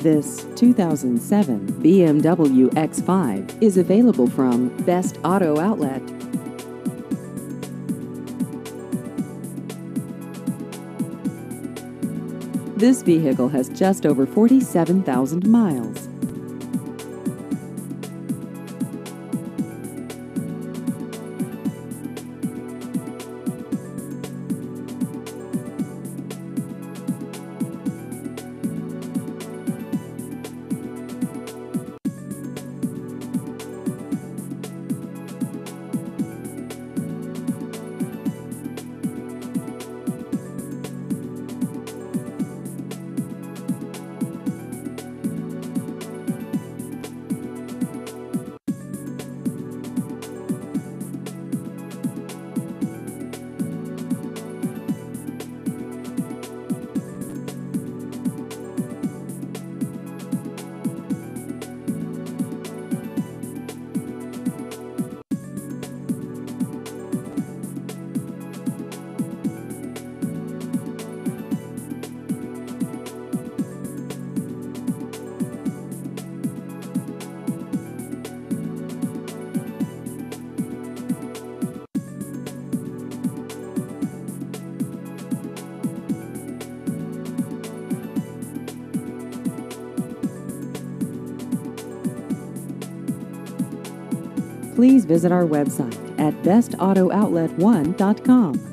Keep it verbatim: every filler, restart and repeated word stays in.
This two thousand seven B M W X five is available from Best Auto Outlet. This vehicle has just over forty-seven thousand miles. Please visit our website at best auto outlet one dot com.